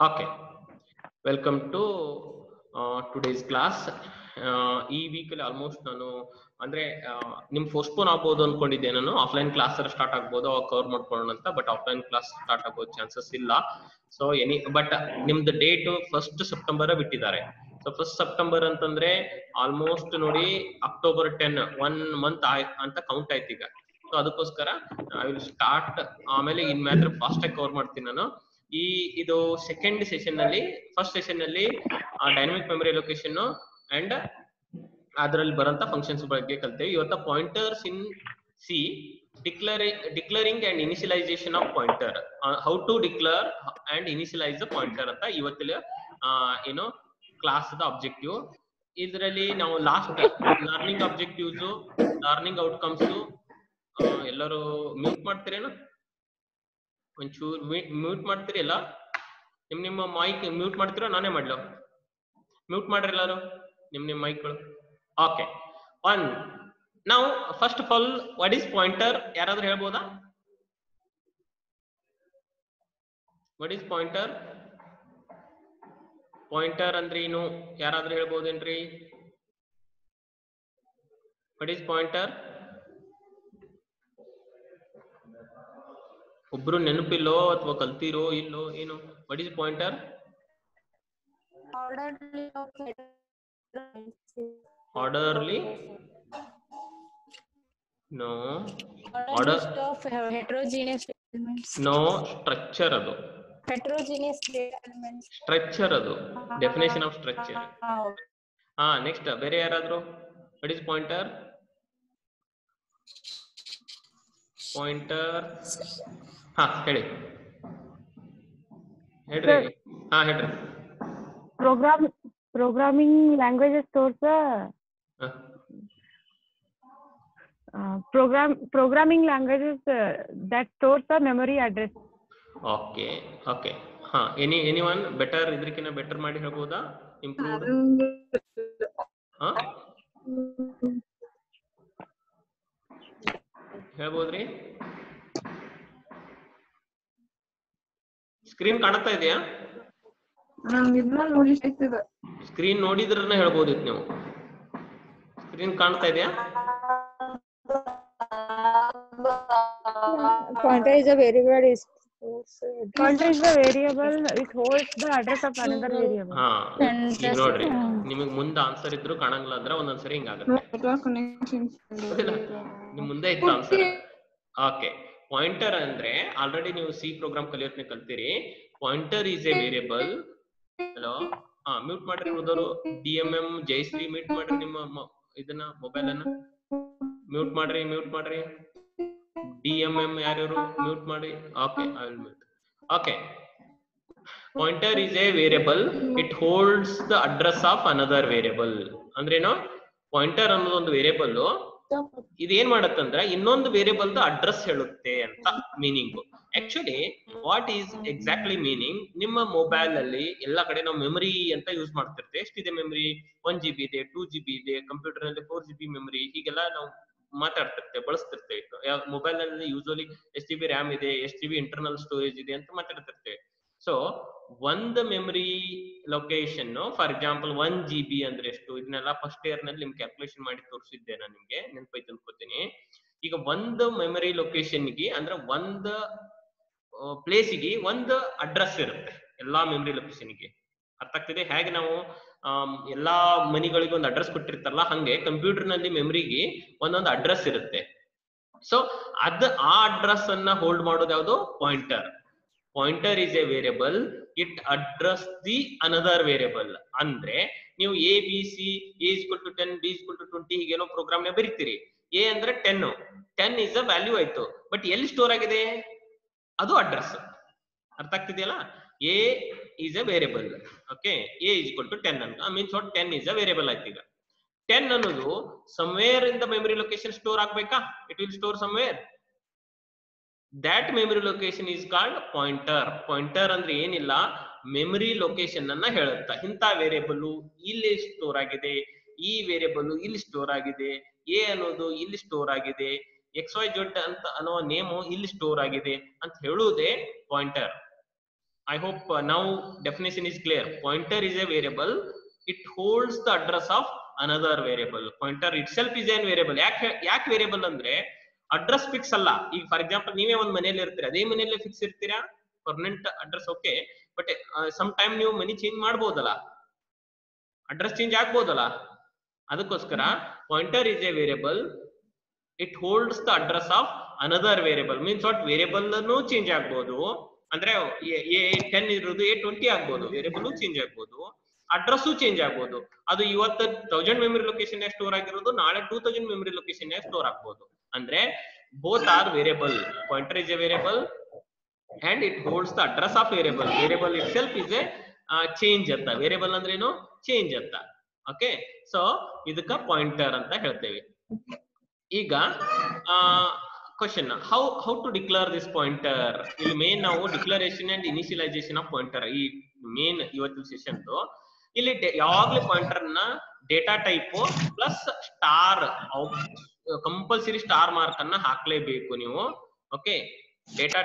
Okay, welcome to today's class. ಈ ವೀಕಲ್ಲಿ almost ನಾನು ಅಂದ್ರೆ ನಿಮ್ ಪೋಸ್ಟ್ಪೋನ್ ಆಗ್ಬೋದು ಅನ್ಕೊಂಡಿದ್ದೆ. ನಾನು ಆಫ್ಲೈನ್ ಕ್ಲಾಸ್ ಸ್ಟಾರ್ಟ್ ಆಗ್ಬೋದು ಅವಾಗ ಕವರ್ ಮಾಡ್ಕೊಳ್ಳೋಣ ಅಂತ, ಬಟ್ ಆಫ್ಲೈನ್ ಕ್ಲಾಸ್ ಸ್ಟಾರ್ಟ್ ಆಗೋ ಚಾನ್ಸಸ್ ಇಲ್ಲ. ಸೊ ಬಟ್ ನಿಮ್ದು ಡೇಟ್ 1st ಸೆಪ್ಟೆಂಬರ್ ಬಿಟ್ಟಿದ್ದಾರೆ. ಸೊ 1st ಸೆಪ್ಟೆಂಬರ್ ಅಂತಂದ್ರೆ ಆಲ್ಮೋಸ್ಟ್ ನೋಡಿ October 10 1 ಮಂತ್ ಅಂತ ಕೌಂಟ್ ಆಯ್ತು ಈಗ. ಸೊ ಅದಕ್ಕೋಸ್ಕರ ಐ ವಿಲ್ ಸ್ಟಾರ್ಟ್, ಆಮೇಲೆ ಇನ್ ಮ್ಯಾತ್ರ ಫಾಸ್ಟ್ ಆಗಿ ಕವರ್ ಮಾಡ್ತೀನಿ ನಾನು. ಇದು ಸೆಕೆಂಡ್ ಸೆಷನ್ ನಲ್ಲಿ, ಫಸ್ಟ್ ಸೆಷನ್ ನಲ್ಲಿ ಡೈನಮಿಕ್ ಮೆಮರಿ ಲೊಕೇಶನ್ ಅಂಡ್ ಅದರಲ್ಲಿ ಬರಂತ ಫಂಕ್ಷನ್ಸ್ ಬಗ್ಗೆ ಕಲ್ತೇವೆ. ಇವತ್ತ pointers in C, declaring and initialization of pointer, how to declare and initialize the pointer ಅಂತ ಇವತ್ತಿನ ಏನು ಕ್ಲಾಸ್ ದ ಆಬ್ಜೆಕ್ಟಿವ್. ಇದರಲ್ಲಿ ನಾವು last learning objectives, learning outcomes, ಎಲ್ಲರೂ ಮ್ಯೂಟ್ ಮಾಡ್ತೀರೇನು? ಒಂಚೂರು ಮ್ಯೂಟ್ ಮಾಡ್ತೀರಿ ಎಲ್ಲ? ನಿಮ್ಮ ಮೈಕ್ ಮ್ಯೂಟ್ ಮಾಡ್ತೀರೋ ನಾನೇ ಮಾಡ್ಲೋ? ಮ್ಯೂಟ್ ಮಾಡ್ರಿ ಎಲ್ಲರೂ ನಿಮ್ಮ ಮೈಕ್ಗಳು. ಓಕೆ, ಒನ್ ನಾವು first of all what is pointer ಯಾರಾದ್ರೂ ಹೇಳ್ಬೋದಾ? What is pointer? ಪಾಯಿಂಟರ್ ಅಂದ್ರೆ ಏನು ಯಾರಾದ್ರೂ ಹೇಳ್ಬೋದೇನ್ರಿ? What is pointer? ಒಬ್ರು ನೆನಪಿಲ್ಲೋ ಅಥವಾ ಕಲ್ತಿರೋ ಇಲ್ಲೋ ಏನು? What is pointer? Orderly? No. Order of heterogeneous elements. No, structure adu. Heterogeneous elements. Structure adu. Definition of structure. Next ಬೇರೆ ಯಾರಾದ್ರೂ? What is pointer? Pointer. ಹೇಳಿ. ಹೇಳ್ರಿ. ಹೇಳ್ರಿ. Programming languages stores programming languages that stores the memory address. Okay. Anyone better idrikina better ಮಾಡಿ ಹೇಳ್ಬೋದಾ? Improved? ಹೇಳ್ಬೋದ್ರಿ? Screen ಕಾಣ್ತಾ ಇದೆಯಾ? Screen ನೋಡಿದ್ರನ್ನ ಹೇಳ್ಬೋದಿತ್ತು ನೀವು. ಸ್ಕ್ರೀನ್ ಕಾಣ್ತಾ ಇದೆಯಾ? Pointer is a variable. Pointer is a variable. It holds the address of another variable. ಈಗ ನೋಡ್ರಿ, ನಿಮಗೆ ಮುಂದೆ ಆನ್ಸರ್ ಇದ್ರು ಕಾಣಂಗಿಲ್ಲ ಅಂದ್ರೆ ಒಂದೊಂದ್ಸರಿ ಹಿಂಗಾಗುತ್ತೆ. ನಿಮ್ ಮುಂದೆ ಇತ್ತು ಆನ್ಸರ್. ಓಕೆ, ಪಾಯಿಂಟರ್ ಅಂದ್ರೆ ಆಲ್ರೆಡಿ ನೀವು ಸಿ ಪ್ರೋಗ್ರಾಮ್ ಕಲಿಯೋದ್ನ ಕಲ್ತೀರಿ. Pointer is a variable. Hello, mute ಮಾಡ್ರಿ ಉಳಿದವರು. DMM ಜಯಶ್ರೀ ಮ್ಯೂಟ್ ಮಾಡ್ರಿ, ನಿಮ್ಮ ಇದನ್ನ ಮೊಬೈಲ್ ಅನ್ನ ಮ್ಯೂಟ್ ಮಾಡ್ರಿ. DMM ಯಾರ್ಯಾರು ಮ್ಯೂಟ್ ಮಾಡಿ. Okay, I will mute. Okay, pointer is a variable. It holds the address of another variable. ಅಂದ್ರೇನು? ಪಾಯಿಂಟರ್ ಅನ್ನೋದು ಒಂದು ವೇರಿಯಬಲ್, ಇದೇನ್ ಮಾಡತ್ತಂದ್ರೆ ಇನ್ನೊಂದು ವೇರಿಯಬಲ್ ದ ಅಡ್ರೆಸ್ ಹೇಳುತ್ತೆ ಅಂತ meaning. Actually what is exactly meaning? ನಿಮ್ಮ ಮೊಬೈಲ್ ಅಲ್ಲಿ ಎಲ್ಲಾ ಕಡೆ ನಾವು ಮೆಮರಿ ಅಂತ ಯೂಸ್ ಮಾಡ್ತಿರ್ತೇವೆ. ಎಷ್ಟಿದೆ ಮೆಮರಿ? 1 GB ಇದೆ, 2 GB ಇದೆ, ಕಂಪ್ಯೂಟರ್ ನಲ್ಲಿ 4 GB ಮೆಮರಿ, ಹೀಗೆಲ್ಲ ನಾವು ಮಾತಾಡ್ತಿರ್ತೇವೆ, ಬಳಸ್ತಿರ್ತೇವೆ. ಮೊಬೈಲ್ ನಲ್ಲಿ ಯೂಶಲಿ ಎಷ್ಟು GB RAM ಇದೆ, ಎಷ್ಟು GB ಇಂಟರ್ನಲ್ ಸ್ಟೋರೇಜ್ ಇದೆ ಅಂತ ಮಾತಾಡ್ತಿರ್ತೇವೆ. ಸೊ ಒಂದು memory location, for example 1 GB ಅಂದ್ರೆ ಎಷ್ಟು? ಇದನ್ನೆಲ್ಲ ಫಸ್ಟ್ ಇಯರ್ ನಲ್ಲಿ ನಿಮ್ಗೆ ಕ್ಯಾಲ್ಕುಲೇಷನ್ ಮಾಡಿ ತೋರಿಸಿದ್ದೆ ನಾನು ನಿಮ್ಗೆ, ನೆನಪೈತೆ ಅನ್ಕೋತೀನಿ. ಈಗ ಒಂದು ಮೆಮರಿ ಲೊಕೇಶನ್ಗೆ ಅಂದ್ರೆ ಒಂದು ಪ್ಲೇಸಿಗೆ ಒಂದು ಅಡ್ರೆಸ್ ಇರುತ್ತೆ ಎಲ್ಲಾ ಮೆಮರಿ ಲೊಕೇಶನ್ಗೆ. ಅರ್ಥ ಆಗ್ತಿದೆ? ಹೇಗೆ ನಾವು ಎಲ್ಲಾ ಮನಿಗಳಿಗೆ ಒಂದು ಅಡ್ರೆಸ್ ಕೊಟ್ಟಿರ್ತಾರಲ್ಲ, ಹಂಗೆ ಕಂಪ್ಯೂಟರ್ ನಲ್ಲಿ ಮೆಮರಿಗೆ ಒಂದೊಂದು ಅಡ್ರೆಸ್ ಇರುತ್ತೆ. ಸೊ ಆ ಅಡ್ರೆಸ್ ಅನ್ನ ಹೋಲ್ಡ್ ಮಾಡೋದು ಯಾವುದು? Pointer. Pointer is a variable. It address the another variable. ಅಂದ್ರೆ ನೀವು ABC, A=10, B=20 ಹೀಗೇನೋ ಪ್ರೋಗ್ರಾಮ್ ನ ಬರೀತೀರಿ. A ಅಂದ್ರೆ 10 ಇಸ್ ಅ ವ್ಯಾಲ್ಯೂ ಆಯ್ತು, ಬಟ್ ಎಲ್ಲಿ ಸ್ಟೋರ್ ಆಗಿದೆ? ಅದು ಅಡ್ರೆಸ್. ಅರ್ಥ ಆಗ್ತಿದೆಯಲ್ಲ? A is a variable. Okay, A=10 ಅಂತ means what? 10 is a variable ಆಯ್ತು. ಈಗ 10 ಅನ್ನೋದು somewhere in the memory location store ಆಗ್ಬೇಕಾ? It will store somewhere. That memory location is called pointer. Pointer ಅಂದ್ರೆ ಏನಿಲ್ಲ, ಮೆಮರಿ ಲೊಕೇಶನ್ ಅನ್ನ ಹೇಳುತ್ತಾ. ಇಂಥ ವೇರಿಯಬಲ್ ಇಲ್ಲಿ ಸ್ಟೋರ್ ಆಗಿದೆ, ಈ ವೇರಿಯಬಲ್ ಇಲ್ಲಿ ಸ್ಟೋರ್ ಆಗಿದೆ, A ಅನ್ನೋದು ಇಲ್ಲಿ ಸ್ಟೋರ್ ಆಗಿದೆ, XYZ ಅಂತ ಅನ್ನೋ ನೇಮು ಇಲ್ಲಿ ಸ್ಟೋರ್ ಆಗಿದೆ ಅಂತ ಹೇಳುವುದೇ pointer. I hope now definition is clear. Pointer is a variable. It holds the address of another variable. Pointer itself is a variable. ಯಾಕೆ ವೇರಿಯಬಲ್ ಅಂದ್ರೆ ಅಡ್ರೆಸ್ ಫಿಕ್ಸ್ ಅಲ್ಲ. ಈಗ ಫಾರ್ ಎಕ್ಸಾಂಪಲ್ ನೀವೇ ಒಂದು ಮನೆಯಲ್ಲಿ ಇರ್ತೀರಾ, ಅದೇ ಮನೆಯಲ್ಲೇ ಫಿಕ್ಸ್ ಇರ್ತೀರಾ, permanent address okay, but some time ನೀವು ಮನಿ ಚೇಂಜ್ ಮಾಡ್ಬೋದಲ್ಲ, ಅಡ್ರೆಸ್ ಚೇಂಜ್ ಆಗ್ಬೋದಲ್ಲ. ಅದಕ್ಕೋಸ್ಕರ pointer is a variable. It holds the address of another variable. Means what, variable ಅನ್ನು ಚೇಂಜ್ ಆಗ್ಬೋದು. ಅಂದ್ರೆ A10 ಇರೋದು A20 ಆಗ್ಬೋದು, ವೇರಿಯಬಲ್ ಚೇಂಜ್ ಆಗ್ಬೋದು, ಅಡ್ರೆಸ್ ಚೇಂಜ್ ಆಗ್ಬೋದು. ಅದು ಇವತ್ತು 1000 ಮೆಮರಿ ಲೊಕೇಶನ್ ಸ್ಟೋರ್ ಆಗಿರೋದು ನಾಳೆ 2000 ಮೆಮರಿ ಲೊಕೇಶನ್ ಸ್ಟೋರ್ ಆಗ್ಬೋದು. ಅಂದ್ರೆ both are variable. Pointer is a variable and it holds the address of variable. Variable itself is a change ಅಂತ. ವೇರಿಯಬಲ್ ಅಂದ್ರೆ ಏನು? ಚೇಂಜ್ ಅಂತ. ಓಕೆ, ಸೊ ಇದಕ್ಕ ಪಾಯಿಂಟರ್ ಅಂತ ಹೇಳ್ತೇವೆ. ಈಗ question, how to declare this pointer. ಇಲ್ಲಿ ಮೇನ್ ನಾವು declaration and initialization of pointer ಈ ಮೇನ್ ಇವತ್ತಿನ ಸೆಷನ್. ಇಲ್ಲಿ ಯಾವಾಗ್ಲೂ ಪಾಯಿಂಟರ್ ನ data type plus star, compulsory star mark ಅನ್ನ ಹಾಕ್ಲೇಬೇಕು ನೀವು. ಓಕೆ, ಡೇಟಾ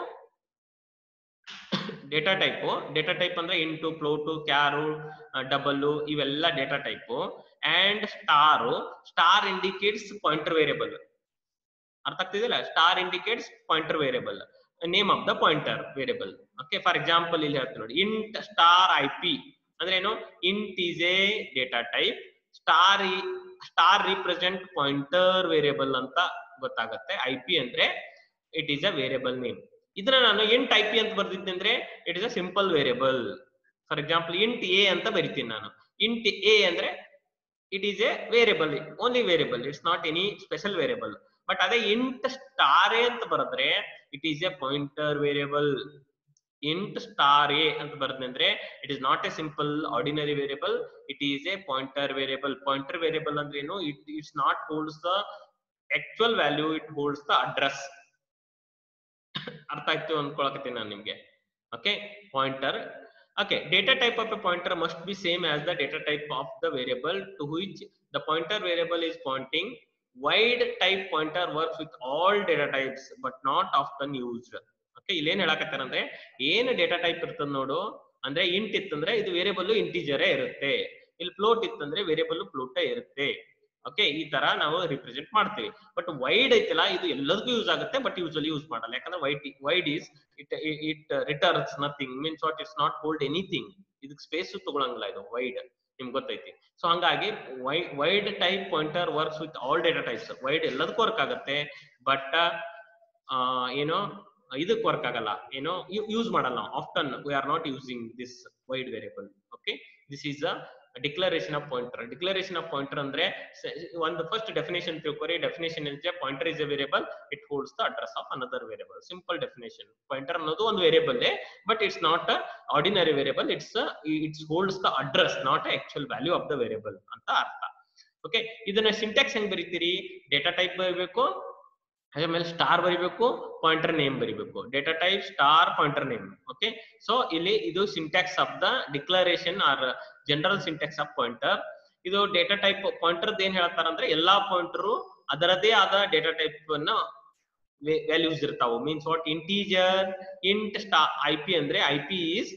ಟೈಪ್ ಅಂದ್ರೆ ಇಂಟು, ಫ್ಲೋಟು, ಕ್ಯಾರು, ಡಬಲ್, ಇವೆಲ್ಲ data type. And star indicates pointer variable. ಅರ್ಥ ಆಗ್ತಿದಿಲ್ಲ? Star indicates pointer variable, name of the pointer variable. Okay, for example ಇಲ್ಲಿ ಹೇಳ್ತೀನಿ ನೋಡಿ, ಇಂಟ್ ಸ್ಟಾರ್ IP ಅಂದ್ರೆ ಏನು? Int is a data type, star represent pointer variable ಅಂತ ಗೊತ್ತಾಗುತ್ತೆ. IP ಅಂದ್ರೆ it is a variable name. ಇದನ್ನ ನಾನು ಇಂಟ್ IP ಅಂತ ಬರ್ದಿದ್ದೆ ಅಂದ್ರೆ it is a simple variable. For example int A ಅಂತ ಬರಿತೀನಿ ನಾನು. ಇಂಟ್ A ಅಂದ್ರೆ it is a variable, only variable, it's not any special variable. But ಅದೇ ಇಂಟ್ ಸ್ಟಾರ್ A ಅಂತ ಬರೆದ್ರೆ it is a pointer variable. Int star A ಅಂತ ಬರೆದ್ರೆ it is not a simple ordinary variable, it is a pointer variable. Pointer variable ಅಂದ್ರೆ ಏನು? It's not holds the actual value, it holds the address. ಅರ್ಥ ಆಯ್ತು ಅನ್ಕೊಳಕತ್ತೀನಿ ನಾನು ನಿಮ್ಗೆ. Okay, pointer. Okay, data type of a pointer must be same as the data type of the variable to which the pointer variable is pointing. Wide type pointer works with all data types but not often used. Okay, ಇಲ್ಲಿ ಏನ್ ಹೇಳಕತ್ತಾರ ಅಂದ್ರೆ, ಏನು data type ಇರ್ತದ ನೋಡು, ಅಂದ್ರೆ int ಇತ್ತಂದ್ರೆ ಇದು variable ಇಂಟಿಜರೇ ಇರುತ್ತೆ, ಇಲ್ಲಿ ಫ್ಲೋಟ್ ಇತ್ತಂದ್ರೆ ವೇರಿಯಬಲ್ ಫ್ಲೋಟೇ ಇರುತ್ತೆ. ಓಕೆ, ಈ ತರ ನಾವು ರಿಪ್ರೆಸೆಂಟ್ ಮಾಡ್ತೀವಿ. ಬಟ್ ವೈಡ್ ಐತಲ್ಲ, ಇದು ಎಲ್ಲದಕ್ಕೂ ಯೂಸ್ ಆಗುತ್ತೆ, ಬಟ್ ಯೂಶಲಿ ಯೂಸ್ ಮಾಡಲ್ಲ. ಯಾಕಂದ್ರೆ void is it returns nothing, means what, it's not hold anything. ಇದಕ್ಕೆ ಸ್ಪೇಸ್ ತಗೊಳಂಗಿಲ್ಲ ಇದು ವೈಡ್, ನಿಮ್ಗೆ ಗೊತ್ತೈತಿ. ಸೊ ಹಂಗಾಗಿ void type pointer works with all data types. Void ಎಲ್ಲದಕ್ಕೂ ವರ್ಕ್ ಆಗುತ್ತೆ, ಬಟ್ ಏನೋ ಇದಕ್ಕೆ ವರ್ಕ್ ಆಗಲ್ಲ, ಏನೋ ಯೂಸ್ ಮಾಡಲ್ಲ. Often we are not using this void variable. Okay, this is a declaration of pointer. Declaration of pointer ಅಂದ್ರೆ ಒಂದು first definition ತಿಳ್ಕೊರಿ. Definition is pointer is a variable, it holds the address of another variable. Simple definition. Pointer ಅನ್ನೋದು ಒಂದು variable, but it's not ordinary variable, it's holds the address, not actual value of the variable ಅಂತ ಅರ್ಥ. Okay, ಇದನ್ನ syntax ಹೆಂಗ್ ಬರೀತೀರಿ? Data type ಬರೀಬೇಕು, ಆಮೇಲೆ star ಬರಿಬೇಕು, pointer name ಬರಿಬೇಕು. Data type star pointer name. Okay, so ಇಲ್ಲಿ ಇದು syntax of the declaration or general syntax of pointer. ಇದು ಡೇಟಾ ಟೈಪ್ ಪಾಯಿಂಟರ್ ಏನ್ ಹೇಳ್ತಾರ ಅಂದ್ರೆ, ಎಲ್ಲಾ ಪಾಯಿಂಟರ್ ಅದರದೇ ಆದ ಡೇಟಾ ಟೈಪ್ ಅನ್ನ ವ್ಯಾಲ್ಯೂಸ್ ಇರ್ತಾವು. Means what, integer, int star IP ಅಂದ್ರೆ IP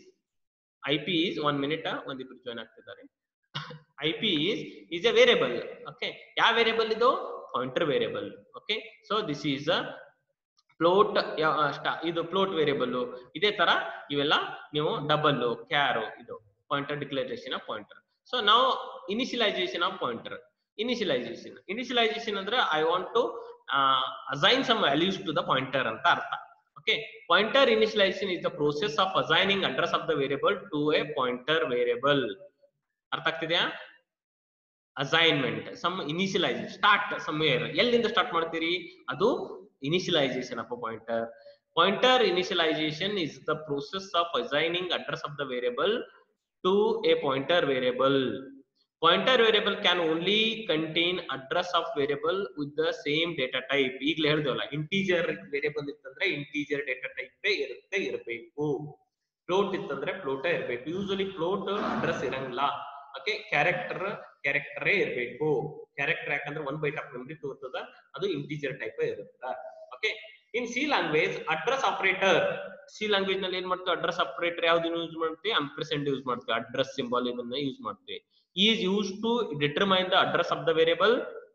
is 1 minute, ಒಂದಿಬ್ರು ಜಾಯ್ನ್ ಆಗ್ತಿದ್ದಾರೆ. IP is a variable. Okay, ಯಾವ ವೇರಿಯಬಲ್ ಇದು? Pointer variable. Okay, so this is a float, ಇದು ಫ್ಲೋಟ್ ವೇರಿಯಬಲ್. ಇದೇ ತರ ಇವೆಲ್ಲ ನೀವು ಡಬಲ್, ಕ್ಯಾರು, ಇದು pointer declaration of pointer. So ನಾವು ಇನಿಷಿಯಲೈಸೇಷನ್ ಆಫ್ ಪಾಯಿಂಟರ್. ಇನಿಷಿಯಲೈಸೇಷನ್ ಅಂದ್ರೆ I want to assign some values to the pointer ಅಂತ ಅರ್ಥ. Okay, pointer initialization is the process of assigning address of the variable to a pointer variable. ಅರ್ಥ ಆಗ್ತಿದೆಯಾ? Assignment, some initialization, start somewhere. ಎಲ್ಲಿಂದ start ಮಾಡ್ತೀರಿ? ಅದು initialization of a pointer. Pointer initialization is the process of assigning address of the variable to a pointer variable. Pointer variable can only contain address of variable with the same data type. ಈಗಲೇ ಹೇಳಿದವಲ್ಲ, integer variable ಇತ್ತಂದ್ರೆ integer data type ಇರಬೇಕು. Float ಇತ್ತಂದ್ರೆ ಫ್ಲೋಟೇ ಇರಬೇಕು. Usually float address ಇರಂಗಿಲ್ಲ. Okay, ಕ್ಯಾರೆಕ್ಟರೇ ಇರಬೇಕು. ಕ್ಯಾರೆಕ್ಟರ್ ಯಾಕಂದ್ರೆ 1 byte ಆಫ್ ಮೆಮರಿ ತಗೋತದ, ಅದು ಇಂಟೀಜರ್ ಟೈಪ್ ಇರುತ್ತೆ. Okay, in C language address operator, C language ನಲ್ಲಿ ಏನ್ ಮಾಡ್ತೀವಿ, ಅಡ್ರೆಸ್ ಆಪರೇಟರ್ ಯಾವ್ದನ್ನ ಯೂಸ್ ಮಾಡ್ತೀವಿ, ಆಂಪರ್ಸೆಂಡ್ ಯೂಸ್ ಮಾಡ್ತೀವಿ, ಅಡ್ರೆಸ್ ಸಿಂಬಲ್ ಇದನ್ನ ಯೂಸ್ ಮಾಡ್ತೀವಿ. Is use to determine the address of the variable.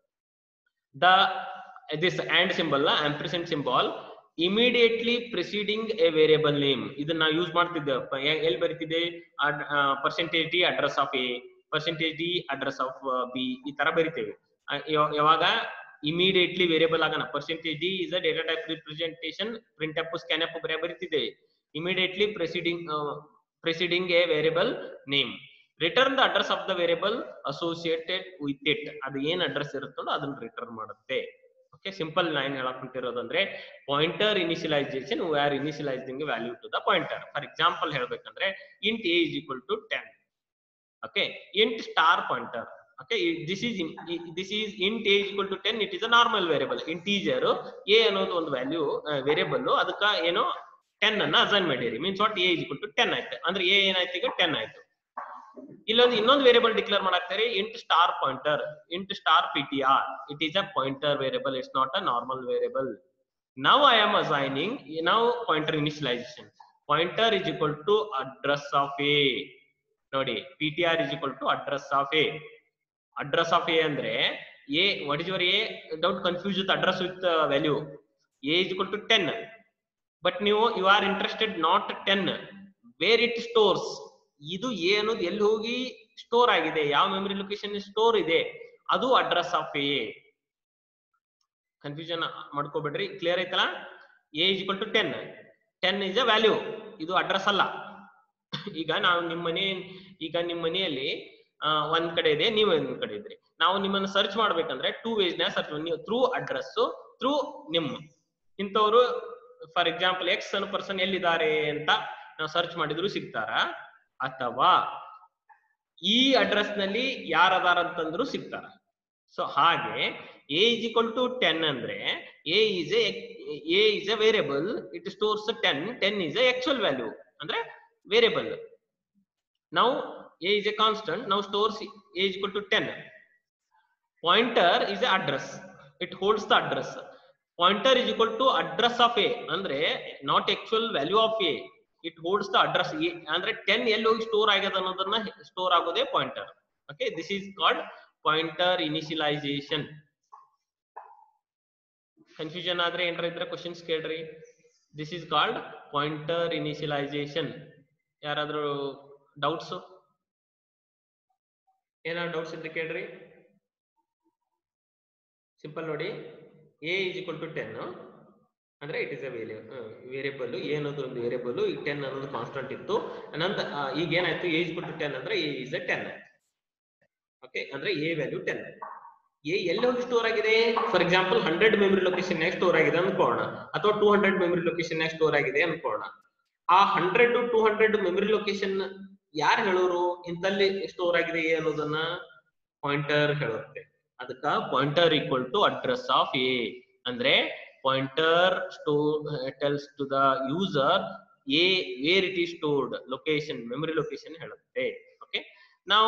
The this and symbol ampersand symbol immediately preceding a variable name. ಇದನ್ನ use ಮಾಡ್ತಿದ್ದೇವೆ, ಎಲ್ಲಿ ಬರೀತಿದೆ, percentage d address of a, percentage d address of b, ಈ ತರ ಬರಿತೇವೆ. ಯಾವಾಗ immediately variable ಆಗೋಣ, percentage d is a data type representation, printf scanf ಬರೀತಿದೆ, immediately preceding a variable name. Return the address of the variable associated with it, ಅದು ಏನ್ address ಇರುತ್ತೋ ಅದನ್ನ ರಿಟರ್ನ್ ಮಾಡುತ್ತೆ. ಓಕೆ, ಸಿಂಪಲ್ ಲೈನ್ ಹೇಳಕ್ ಹೊಂಟಿರೋದಂದ್ರೆ pointer initialization, we are initializing value to the pointer. For example ಹೇಳ್ಬೇಕಂದ್ರೆ int a is equal to 10. okay, int star pointer. okay, this is int a is equal to 10. it is a normal variable, integer a ಅನ್ನೋದು ಒಂದು value variable, ಅದಕ್ಕ ಏನೋ 10 ಅನ್ನ assign ಮಾಡಿರಿ, means what a is equal to 10 ಆಯ್ತು. ಅಂದ್ರೆ a ಏನಾಯ್ತು, ಈಗ 10 ಆಯ್ತು. ಇಲ್ಲೊಂದು ಇನ್ನೊಂದು ವೇರಿಯಬಲ್ ಡಿಕ್ಲೇರ್ ಮಾಡಾಕ್ತಾರೆ, int star pointer, int star ptr. it is a pointer variable, it's not a normal variable. now I am assigning, now pointer initialization, pointer is equal to address of a. ನೋಡಿ, ptr is equal to address of a. address of a ಅಂದ್ರೆ a, what is your a, don't confuse with address with value. a is equal to 10, but you are interested not 10, where it stores. ಇದು a ಅನ್ನೋದು ಎಲ್ಲಿ ಹೋಗಿ store ಆಗಿದೆ, ಯಾವ memory location store ಇದೆ, ಅದು address of a. Confusion ಮಾಡ್ಕೋಬೇಡ್ರಿ, clear ಐತಲ್ಲ. a is equal to 10, 10 is a value, ಇದು ಅಡ್ರೆಸ್ ಅಲ್ಲ. ಈಗ ನಾವು ನಿಮ್ಮ ಮನೆಯಲ್ಲಿ ಒಂದ್ ಕಡೆ ಇದೆ, ನೀವು ಒಂದ್ ಕಡೆ ಇದ್ರಿ, ನಾವು ನಿಮ್ಮನ್ನ ಸರ್ಚ್ ಮಾಡ್ಬೇಕಂದ್ರೆ 2 ways ನ ಸರ್ಚ್, ನೀವು ಥ್ರೂ ಅಡ್ರೆಸ್, ಥ್ರೂ ನಿಮ್ಮ ಇಂಥವ್ರು, ಫಾರ್ ಎಕ್ಸಾಂಪಲ್ ಎಕ್ಸ್ ಅನ್ನೋ ಪರ್ಸನ್ ಎಲ್ಲಿದ್ದಾರೆ ಅಂತ ನಾವು ಸರ್ಚ್ ಮಾಡಿದ್ರು ಸಿಗ್ತಾರ, ಅಥವಾ ಈ ಅಡ್ರೆಸ್ ನಲ್ಲಿ ಯಾರದಾರ ಅಂತಂದ್ರು ಸಿಗ್ತಾರ. ಸೊ ಹಾಗೆ a is equal to 10 ಅಂದ್ರೆ a is a variable, it stores 10, 10 is a actual value ಅಂದ್ರೆ variable. now a is a constant, now stores a is equal to 10. pointer is a address, it holds the address. pointer is equal to address of a ಅಂದ್ರೆ not actual value of a, it holds the address. ಅಂದ್ರೆ 10 ಎಲ್ಲಿ ಹೋಗಿ store ಆಗ್ಯದ ಅನ್ನೋದನ್ನ store ಆಗೋದೇ pointer. Okay, this is called pointer initialization. Confusion ಆದ್ರೆ ಏನಾರ ಇದ್ರೆ ಕ್ವಶನ್ಸ್ ಕೇಳ್ರಿ. This is called pointer initialization. ಯಾರಾದ್ರೂ ಡೌಟ್ಸ್, ಏನಾದ್ರು ಡೌಟ್ಸ್ ಇದ್ರೆ ಕೇಳ್ರಿ. ಸಿಂಪಲ್ ನೋಡಿ, a is equal to 10 ಅಂದ್ರೆ it is a variable, a ಅನ್ನೋದು ಒಂದು ವೇರಿಯಬಲ್, ಈ 10 ಅನ್ನೋದು ಕಾನ್ಸ್ಟೆಂಟ್ ಇತ್ತು. ನಂತರ ಈಗ ಏನಾಯ್ತು, a is equal to 10 ಅಂದ್ರೆ a is a 10. ಓಕೆ, ಅಂದ್ರೆ a ವ್ಯಾಲ್ಯೂ 10. a ಎಲ್ಲಿ ಹೋಗಿ ಸ್ಟೋರ್ ಆಗಿದೆ, ಫಾರ್ ಎಕ್ಸಾಂಪಲ್ 100 ಮೆಮರಿ ಲೊಕೇಶನ್ ನಾಗ ಸ್ಟೋರ್ ಆಗಿದೆ ಅನ್ಕೋಣ, ಅಥವಾ 200 ಮೆಮರಿ ಲೊಕೇಶನ್ ನಾಗ ಸ್ಟೋರ್ ಆಗಿದೆ ಅನ್ಕೋಣ. ಆ 100 to 200 ಮೆಮರಿ ಲೊಕೇಶನ್ ಯಾರು ಹೇಳೋರು, ಇಂತಲ್ಲಿ ಸ್ಟೋರ್ ಆಗಿದೆ a ಅನ್ನೋದನ್ನ ಪಾಯಿಂಟರ್ ಹೇಳುತ್ತೆ. ಅದಕ್ಕ pointer equal to address of a. ಅಂದ್ರೆ pointer tells to the user a where it is stored, location, memory location ಹೇಳುತ್ತೆ. ಓಕೆ, ನಾವು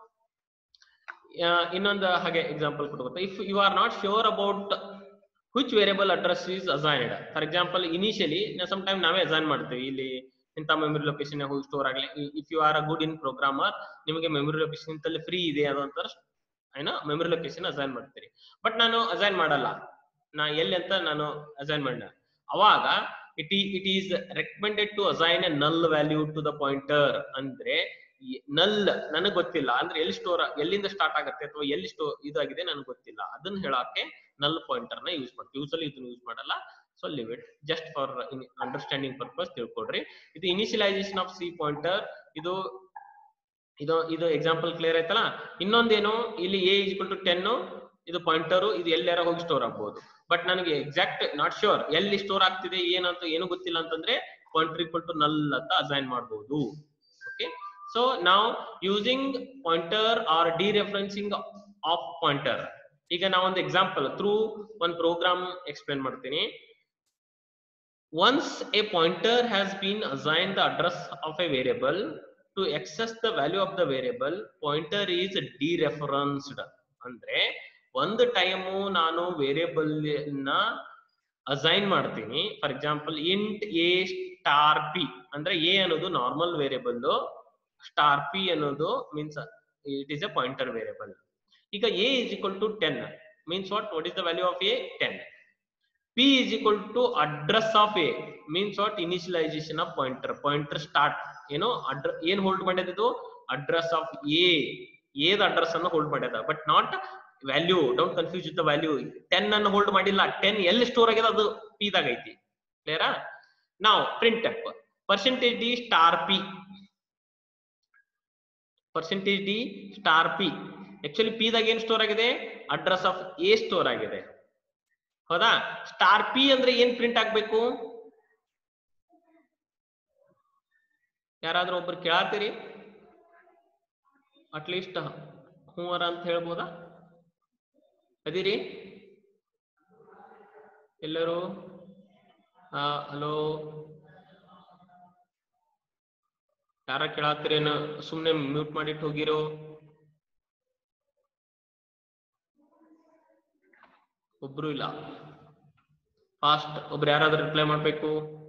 ಇನ್ನೊಂದು ಹಾಗೆ ಎಕ್ಸಾಂಪಲ್ ಕೊಡ್ಬೇಕು. If you are not sure about which variable address is assigned, for example initially sometime ನಾವೇ assign ಮಾಡ್ತೀವಿ, ಇಲ್ಲಿ ಇಂತ memory location ಹೋಗಿ ಸ್ಟೋರ್ ಆಗಲಿ. If you are a good in programmer, ನಿಮಗೆ ಮೆಮರಿ ಲೊಕೇಶನ್ ಇಂತಲ್ಲಿ ಫ್ರೀ ಇದೆ ಅದಂತ ಏನೋ ಮೆಮರಿ ಲೊಕೇಶನ್ ಅಸೈನ್ ಮಾಡ್ತೀರಿ. ಬಟ್ ನಾನು ಅಸೈನ್ ಮಾಡಲ್ಲ, ನಾ ಎಲ್ಲಿ ಅಂತ ನಾನು ಅಸೈನ್ ಮಾಡಿದ, ಅವಾಗ it is recommended to assign a null value to the pointer. ಅಂದ್ರೆ ನಲ್ ನನಗೆ ಗೊತ್ತಿಲ್ಲ ಅಂದ್ರೆ ಎಲ್ಲಿಂದ ಸ್ಟಾರ್ಟ್ ಆಗುತ್ತೆ ಅಥವಾ ಎಲ್ಲಿ ಇದಾಗಿದೆ ನನಗೆ ಗೊತ್ತಿಲ್ಲ, ಅದನ್ನ ಹೇಳಕ್ಕೆ ನಲ್ ಪಾಯಿಂಟರ್ ನ ಯೂಸ್ ಮಾಡ್ತೀವಿ. ಯೂಸಲಿ ಇದನ್ನ ಯೂಸ್ ಮಾಡಲ್ಲ, so leave it, just for understanding purpose ತಿಳ್ಕೊಡ್ರಿ. ಇದು ಇನಿಷಿಯಲೈಸೇಷನ್ ಆಫ್ ಸಿ ಪಾಯಿಂಟರ್. ಇದು ಎಕ್ಸಾಂಪಲ್ ಕ್ಲಿಯರ್ ಆಯ್ತಲ್ಲ. ಇನ್ನೊಂದೇನು, ಇಲ್ಲಿ a is equal to 10, ಇದು ಪಾಯಿಂಟರು, ಇದು ಎಲ್ಲಾರ ಹೋಗಿ ಸ್ಟೋರ್ ಆಗ್ಬಹುದು. ಬಟ್ ನನಗೆ ಎಕ್ಸಾಕ್ಟ್ ನಾಟ್ ಶ್ಯೂರ್ ಎಲ್ಲಿ ಸ್ಟೋರ್ ಆಗ್ತಿದೆ ಏನಂತ ಏನು ಗೊತ್ತಿಲ್ಲ ಅಂತಂದ್ರೆ ಪಾಯಿಂಟರ್ ಈಕ್ವಲ್ ಟು ನಲ್ ಅಂತ ಅಸೈನ್ ಮಾಡಬಹುದು. ಓಕೆ, ಸೊ ನಾವು using pointer or dereferencing of pointer. ಈಗ ನಾವೊಂದು ಎಕ್ಸಾಂಪಲ್ ಥ್ರೂ ಒಂದು ಪ್ರೋಗ್ರಾಮ್ ಎಕ್ಸ್ಪ್ಲೇನ್ ಮಾಡ್ತೀನಿ. Once a pointer has been assign the address of a variable, to access the value of the variable, pointer is dereferenced. ಅಂದ್ರೆ ಒಂದು time ನಾನು variable ನ assign ಮಾಡ್ತೀನಿ. For example int a star p ಅಂದ್ರೆ a ಅನ್ನೋದು normal variable, star p ಅನ್ನೋದು means it is a pointer variable. ಈಗ a is equal to 10 means what is the value of a? 10. p is equal to address of a means what? Initialization of pointer start ಏನು ಏನ್ hold ಮಾಡಿದ್ದು? Address of a the address ಅನ್ನು hold ಮಾಡ್ಯದ, but not value. Don't confuse with the value. 10 ಅನ್ನು hold ಮಾಡಿಲ್ಲ. 10 ಎಲ್ಲಿ store ಆಗಿದೆ ಅದು p ದಾಗ ಐತಿ. ಕ್ಲಿಯರಾ? ನಾವು printf percentage d star p, percentage d star p. Actually p ದಾಗ ಏನ್ ಸ್ಟೋರ್ ಆಗಿದೆ? ಅಡ್ರೆಸ್ ಆಫ್ ಎ ಸ್ಟೋರ್ ಆಗಿದೆ. ಹೌದಾ? ಸ್ಟಾರ್ ಪಿ ಅಂದ್ರೆ ಏನ್ ಪ್ರಿಂಟ್ ಆಗ್ಬೇಕು? ಯಾರಾದ್ರೂ ಒಬ್ರು ಕೇಳಾತೀರಿ? ಅಟ್ಲೀಸ್ಟ್ ಹೂವರ ಅಂತ ಹೇಳ್ಬೋದಾ? ಅದಿರಿ ಎಲ್ಲರೂ? ಹಲೋ, ಯಾರ ಕೇಳಾತೀರೇನ? ಸುಮ್ನೆ ಮ್ಯೂಟ್ ಮಾಡಿಟ್ಟು ಹೋಗಿರೋ? ಒಬ್ರು ಇಲ್ಲ. ಫಾಸ್ಟ್ ಒಬ್ರು ಯಾರಾದ್ರೂ ರಿಪ್ಲೈ ಮಾಡ್ಬೇಕು.